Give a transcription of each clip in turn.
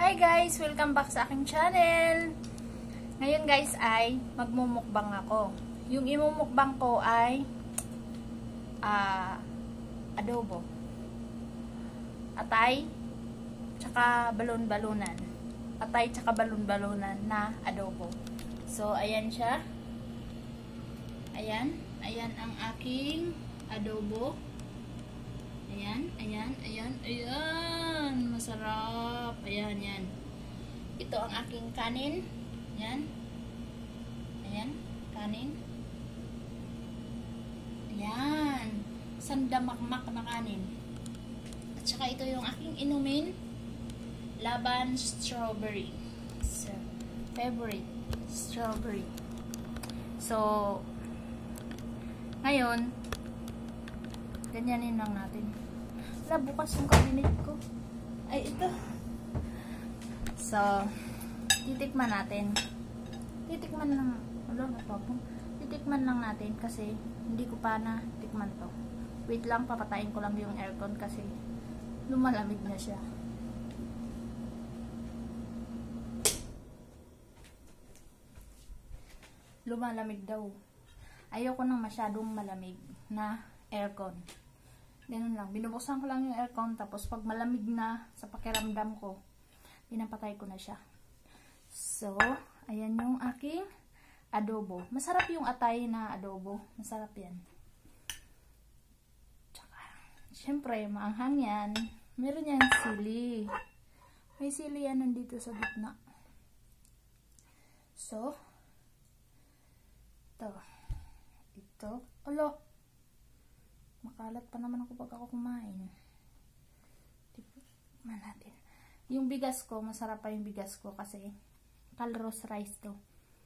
Hi guys! Welcome back sa aking channel! Ngayon guys ay magmumukbang ako. Yung imumukbang ko ay adobo. Atay tsaka balon-balunan. Atay tsaka balon-balunan na adobo. So ayan siya. Ayan. Ayan ang aking adobo. Ayan, ayan, ayan, ayan. Masarap. Ayan, yan. Ito ang aking kanin. Ayan. Ayan, kanin. Ayan. Sandamakmak na kanin. At saka ito yung aking inumin. Laban strawberry. So, favorite. Strawberry. So, ngayon, ganyanin lang natin. Wala, bukas yung cabinet ko. Ay, ito. So, titikman natin. Titikman lang. Wala, napapong. Titikman lang natin kasi hindi ko pa na tikman to. Wait lang, papatayin ko lang yung aircon kasi lumalamig na siya. Lumalamig daw. Ayoko nang masyadong malamig na aircon. Ganun lang. Binubuksan ko lang yung aircon. Tapos pag malamig na sa pakiramdam ko, pinapatay ko na siya. So, ayan yung aking adobo. Masarap yung atay na adobo. Masarap yan. Tsaka, syempre, maanghang yan. Meron yan sili. May sili yan nandito sa gitna. So, ito. Alo! Makalat pa naman ako pag ako kumain. Tikman natin. Yung bigas ko, masarap pa yung bigas ko kasi Calrose rice to.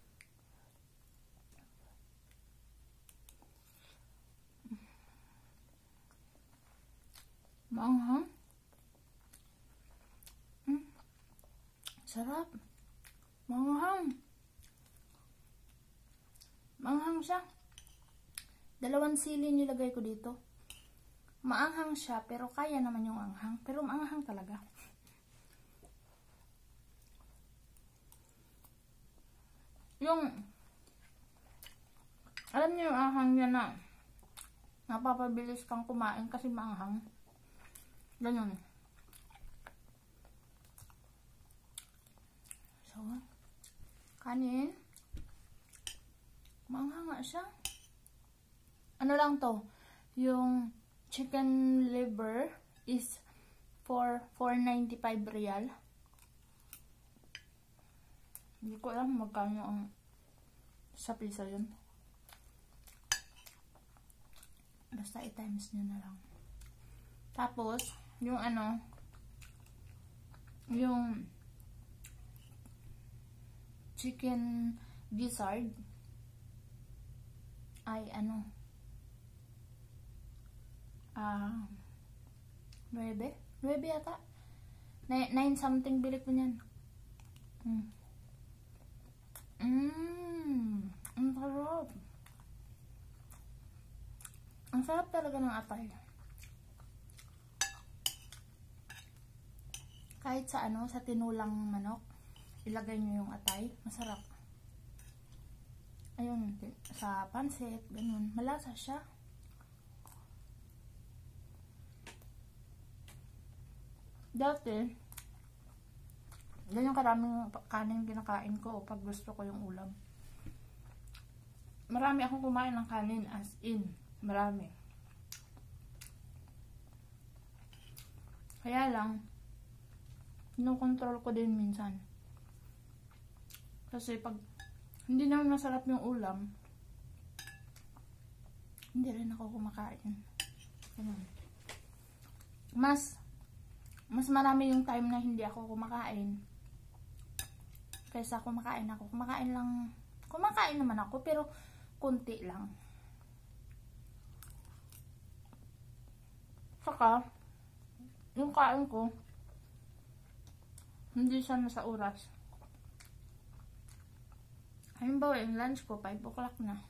Maanghang. Sarap. Maanghang. Maanghang siya. 2 sili nilagay ko dito. Maanghang siya, pero kaya naman yung anghang. Pero maanghang talaga. Yung, alam niyo yung anghang niya na napapabilis kang kumain kasi maanghang. Ganun. So, kanin. Maanghang nga siya. Ano lang to? Yung chicken liver is for 495 real. Hindi ko alam magkano ang sa piso yun. Basta i-times nyo na lang. Tapos, yung ano, yung chicken gizzard ay ano, 9 yata. 9 something bili ko niyan. Ang sarap. Ang sarap talaga ng atay. Kahit sa ano, sa tinulang manok, ilagay nyo yung atay, masarap. Ayun, sa pansit, ganun. Malasa siya. Dati, ganyan karaming kanin kinakain ko pag gusto ko yung ulam. Marami akong kumain ng kanin, as in, marami. Kaya lang, kinukontrol ko din minsan. Kasi pag hindi naman masarap yung ulam, hindi rin ako kumakain. Ganun. Mas marami yung time na hindi ako kumakain kaysa kumakain ako. Kumakain naman ako pero kunti lang. Saka yung kain ko hindi siya nasa oras. Halimbawa yung lunch ko 5 o'clock na.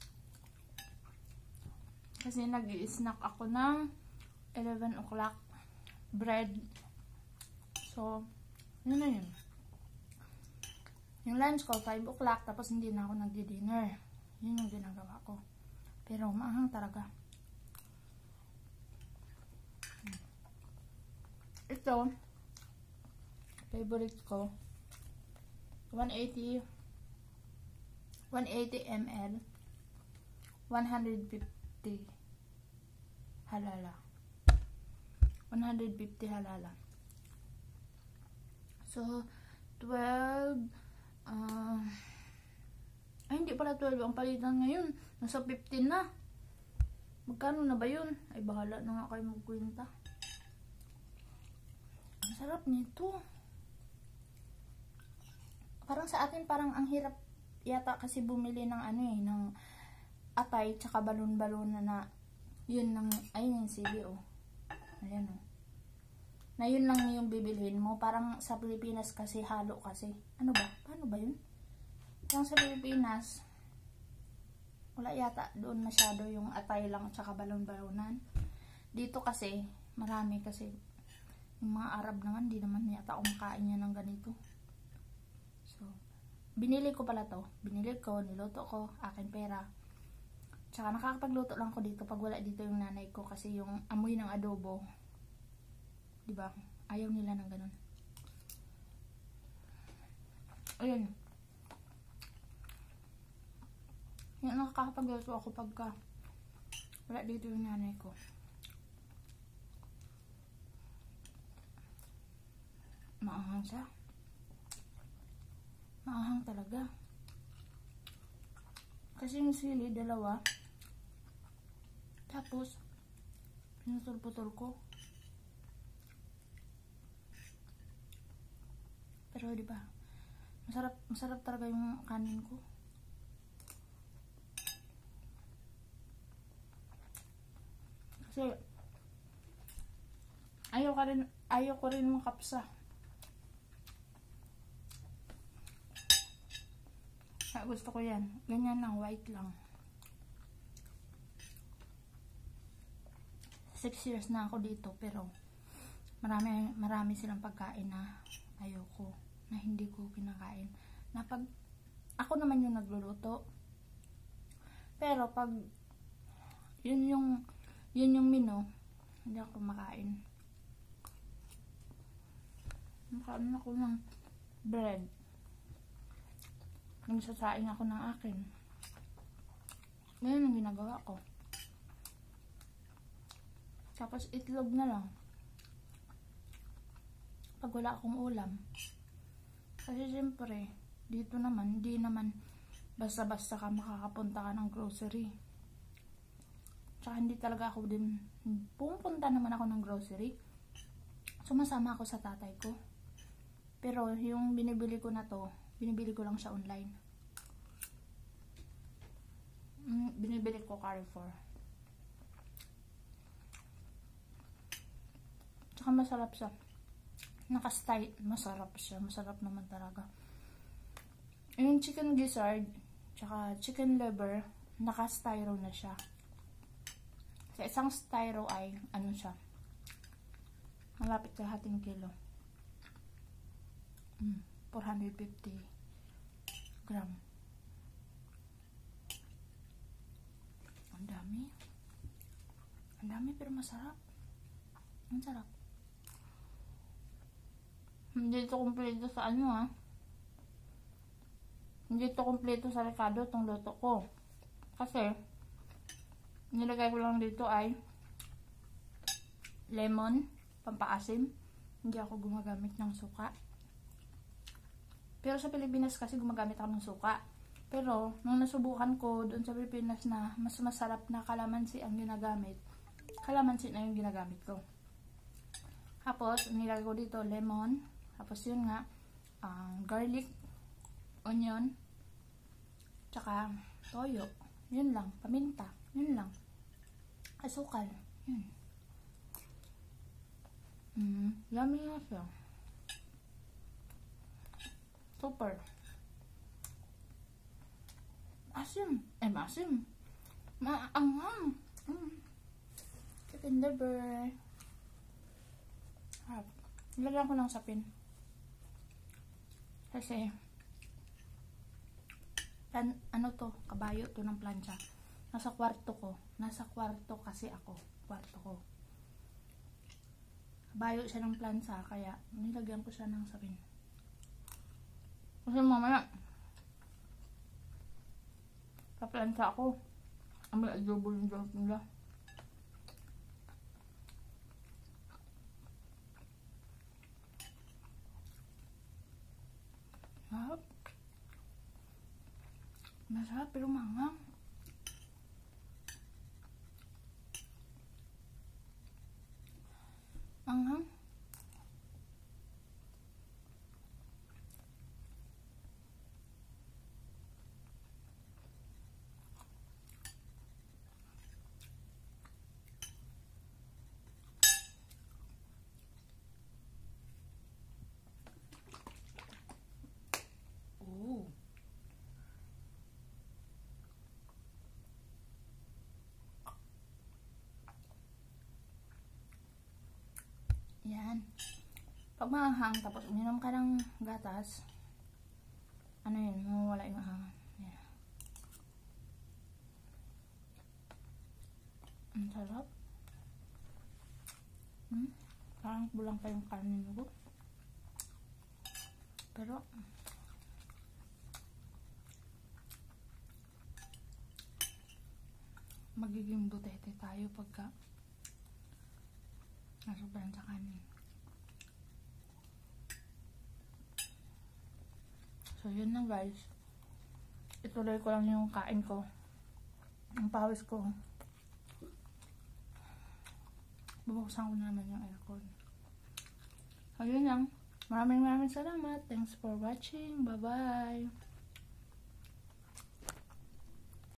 Kasi nag-i-snack ako ng 11 o'clock bread. So, Yun na yun. Yung lunch ko, 5 o'clock, tapos hindi na ako nagdi-dinner. Yun yung ginagawa ko. Pero maanghang talaga. Ito, favorite ko, 180 ml, 150 halala. 150 halala. So, 12, ay hindi pala 12 ang palitan ngayon. Nasa 15 na. Magkano na ba yun? Ay bahala na nga kayo magkwenta. Ang sarap nito. Parang sa atin parang ang hirap yata kasi bumili ng ano eh, ng atay tsaka balon-balon na yun ng, ayun yung CD oh. Ayan oh. Na yun lang yung bibilhin mo. Parang sa Pilipinas kasi halo kasi. Ano ba? Paano ba yun? Parang sa Pilipinas wala yata doon masyado yung atay lang tsaka balon-balonan. Dito kasi marami kasi yung mga Arab naman di naman yata kumakain niya ng ganito. So, binili ko pala to. Binili ko, niluto ko, akin pera. Tsaka nakakapagluto lang ko dito pag wala dito yung nanay ko kasi yung amoy ng adobo, diba? Ayaw nila ng ganun. Ayun. Yung nakakapagluto ako pagka wala dito yung nanay ko. Maanghang siya. Maanghang talaga. Kasi yung sili, dalawa. Tapos, pinutol-putol ko. Pero di ba? Masarap talaga yung kanin ko. Kasi ayaw ko rin makapsa. Kaya gusto ko yan. Ganyan lang, white lang. 6 years na ako dito, pero marami silang pagkain na ayoko, na hindi ko kinakain. Na pag ako naman yung nagluluto, pero pag yun yung menu, hindi ako makain. Makain ako ng bread. Nagsasaing ako ng akin. Ngayon ang ginagawa ko. Tapos itlog na lang. Pag wala akong ulam. Kasi siyempre, dito naman, hindi naman basta-basta ka makakapunta ka ng grocery. Tsaka hindi talaga ako din, pumunta naman ako ng grocery. Sumasama ako sa tatay ko. Pero yung binibili ko na to, binibili ko lang siya online. Binibili ko Carrefour. Tsaka masarap siya. Naka-style. Masarap siya. Masarap naman talaga. Yung chicken gizzard, tsaka chicken liver, naka-styro na siya. Sa isang styro ay, ano siya, malapit sa hating kilo. 450 gram. Ang dami. Ang dami pero masarap. Ang sarap. Hindi ito kumpleto sa ano ha. Hindi ito kumpleto sa Ricardo itong luto ko. Kasi nilagay ko lang dito ay lemon, pampaasim. Hindi ako gumagamit ng suka. Pero sa Pilipinas kasi gumagamit ako ng suka. Pero nung nasubukan ko doon sa Pilipinas na mas masarap na kalamansi ang ginagamit, kalamansi na yung ginagamit ko. Tapos nilagay ko dito lemon, tapos yun nga garlic, onion, tsaka toyo. Yun lang, paminta, yun lang. Asukal, yun. Yummy na siya. Super. Asim. Masim. Maanghang. Chicken liver. Nilagyan ko ng sapin. Kasi, ano to, kabayo to ng plancha. Nasa kwarto ko. Nasa kwarto kasi ako. Kwarto ko. Kabayo siya ng plancha, kaya nilagyan ko siya ng sapin. Kasi mamaya, sa plancha ako, ang may adobo yung jolt nila. Masarap. Masarap pero manghang. Manghang. Oh. Yan. Pag maanghang, tapos uminom ka ng gatas, ano yun, mawawala yung anghang. Yan. Ang sarap. Parang bulang pa yung kanin ko. Pero, magiging butete tayo pagka nasobrahan sa kanin. So, yun na guys. Ituloy ko lang yung kain ko. Ang pawis ko. Bubuksan ko naman yung aircon. So, yun lang. Maraming salamat. Thanks for watching. Bye-bye.